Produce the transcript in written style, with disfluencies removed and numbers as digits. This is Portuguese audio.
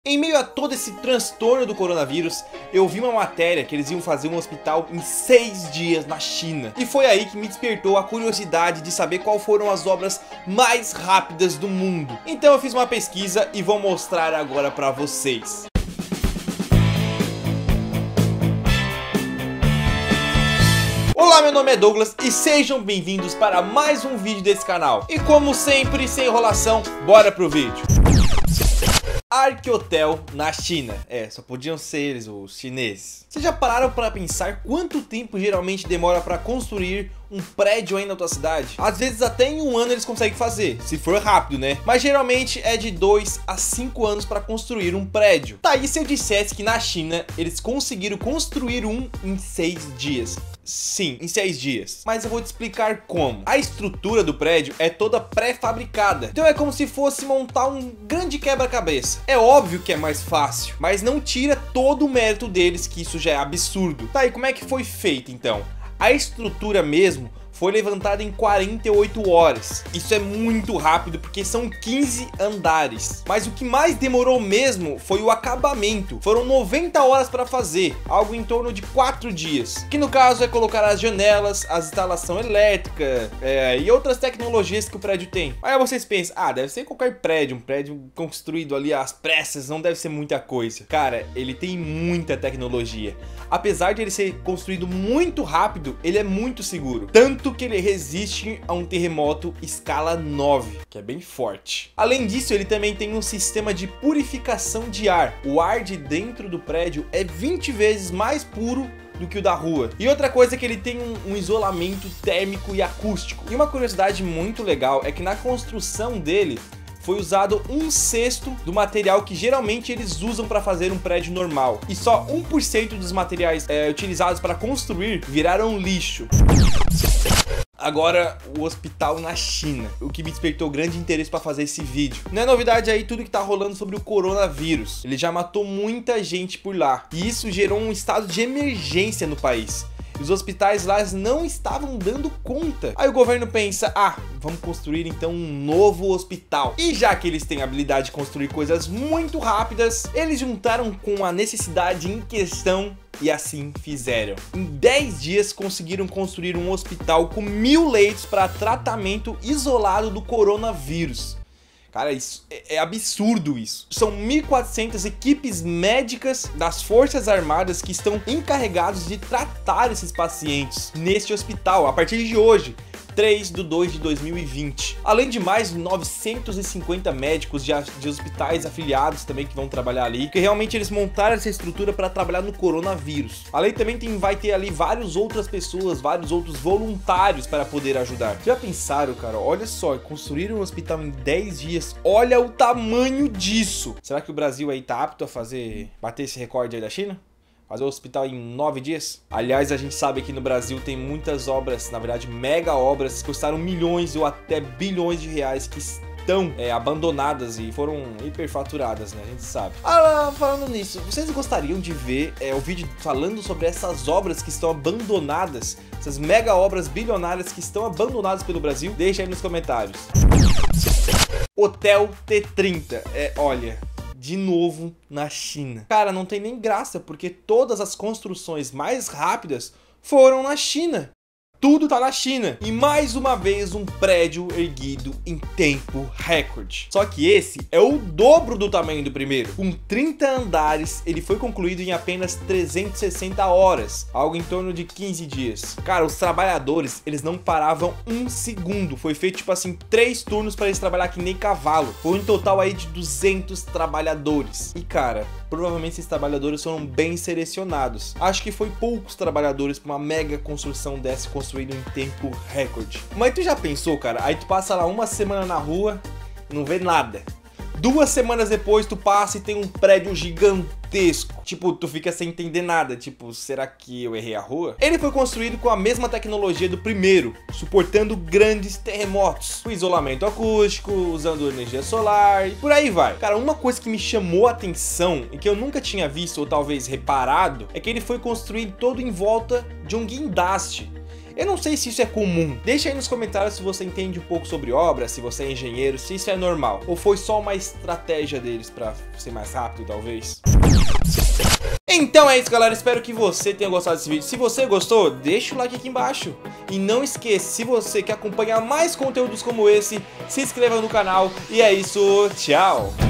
Em meio a todo esse transtorno do coronavírus, eu vi uma matéria que eles iam fazer um hospital em 6 dias na China. E foi aí que me despertou a curiosidade de saber qual foram as obras mais rápidas do mundo. Então eu fiz uma pesquisa e vou mostrar agora pra vocês. Olá, meu nome é Douglas e sejam bem-vindos para mais um vídeo desse canal. E como sempre, sem enrolação, bora pro vídeo. Ark-Hotel na China. Só podiam ser eles, os chineses. Vocês já pararam para pensar quanto tempo geralmente demora para construir um prédio aí na tua cidade? Às vezes até em um ano eles conseguem fazer, se for rápido, né? Mas geralmente é de 2 a 5 anos para construir um prédio. Tá, e se eu dissesse que na China eles conseguiram construir um em 6 dias? Sim, em 6 dias. Mas eu vou te explicar como. A estrutura do prédio é toda pré-fabricada. Então é como se fosse montar um grande quebra-cabeça. É óbvio que é mais fácil, mas não tira todo o mérito deles, que isso já é absurdo. Tá, e como é que foi feito então? A estrutura mesmo foi levantada em 48 horas. Isso é muito rápido porque são 15 andares. Mas o que mais demorou mesmo foi o acabamento. Foram 90 horas para fazer, algo em torno de 4 dias. Que no caso é colocar as janelas, a instalação elétrica e outras tecnologias que o prédio tem. Aí vocês pensam, deve ser qualquer prédio, um prédio construído ali às pressas, não deve ser muita coisa. Cara, ele tem muita tecnologia. Apesar de ele ser construído muito rápido, ele é muito seguro. Tanto que ele resiste a um terremoto escala 9, que é bem forte. Além disso, ele também tem um sistema de purificação de ar. O ar de dentro do prédio é 20 vezes mais puro do que o da rua. E outra coisa é que ele tem um isolamento térmico e acústico. E uma curiosidade muito legal é que na construção dele foi usado 1/6 do material que geralmente eles usam para fazer um prédio normal. E só 1% dos materiais utilizados para construir viraram lixo. Agora, o hospital na China, o que me despertou grande interesse para fazer esse vídeo. Não é novidade aí tudo que tá rolando sobre o coronavírus. Ele já matou muita gente por lá. E isso gerou um estado de emergência no país. Os hospitais lá não estavam dando conta. Aí o governo pensa, vamos construir então um novo hospital. E já que eles têm a habilidade de construir coisas muito rápidas, eles juntaram com a necessidade em questão e assim fizeram. Em 10 dias conseguiram construir um hospital com 1000 leitos para tratamento isolado do coronavírus. Cara, isso é absurdo isso. São 1.400 equipes médicas das Forças Armadas que estão encarregados de tratar esses pacientes neste hospital a partir de hoje, 3/2/2020. Além de mais 950 médicos de hospitais afiliados também que vão trabalhar ali, que realmente eles montaram essa estrutura para trabalhar no coronavírus. Além também vai ter ali várias outras pessoas, vários outros voluntários para poder ajudar. Já pensaram, cara? Olha só, construíram um hospital em 10 dias. Olha o tamanho disso. Será que o Brasil aí tá apto a bater esse recorde aí da China? Fazer o hospital em 9 dias? Aliás, a gente sabe que no Brasil tem muitas obras, na verdade mega obras, que custaram milhões ou até bilhões de reais que estão abandonadas e foram hiperfaturadas, né? A gente sabe. Falando nisso, vocês gostariam de ver o vídeo falando sobre essas obras que estão abandonadas? Essas mega obras bilionárias que estão abandonadas pelo Brasil? Deixa aí nos comentários. Hotel T30. Olha, de novo na China. Cara, não tem nem graça, porque todas as construções mais rápidas foram na China. Tudo tá na China. E mais uma vez um prédio erguido em tempo recorde. Só que esse é o dobro do tamanho do primeiro. Com 30 andares, ele foi concluído em apenas 360 horas. Algo em torno de 15 dias. Cara, os trabalhadores, eles não paravam um segundo. Foi feito, tipo assim, 3 turnos para eles trabalhar que nem cavalo. Foi um total aí de 200 trabalhadores. E cara, provavelmente esses trabalhadores foram bem selecionados. Acho que foi poucos trabalhadores para uma mega construção dessa construído em tempo recorde. Mas tu já pensou, cara? Aí tu passa lá uma semana na rua, não vê nada. 2 semanas depois tu passa e tem um prédio gigantesco. Tipo, tu fica sem entender nada. Tipo, será que eu errei a rua? Ele foi construído com a mesma tecnologia do primeiro, suportando grandes terremotos, com isolamento acústico, usando energia solar e por aí vai. Cara, uma coisa que me chamou a atenção e que eu nunca tinha visto ou talvez reparado é que ele foi construído todo em volta de um guindaste. Eu não sei se isso é comum. Deixa aí nos comentários se você entende um pouco sobre obra, se você é engenheiro, se isso é normal. Ou foi só uma estratégia deles pra ser mais rápido, talvez. Então é isso, galera, espero que você tenha gostado desse vídeo. Se você gostou, deixa o like aqui embaixo. E não esqueça, se você quer acompanhar mais conteúdos como esse, se inscreva no canal. E é isso, tchau!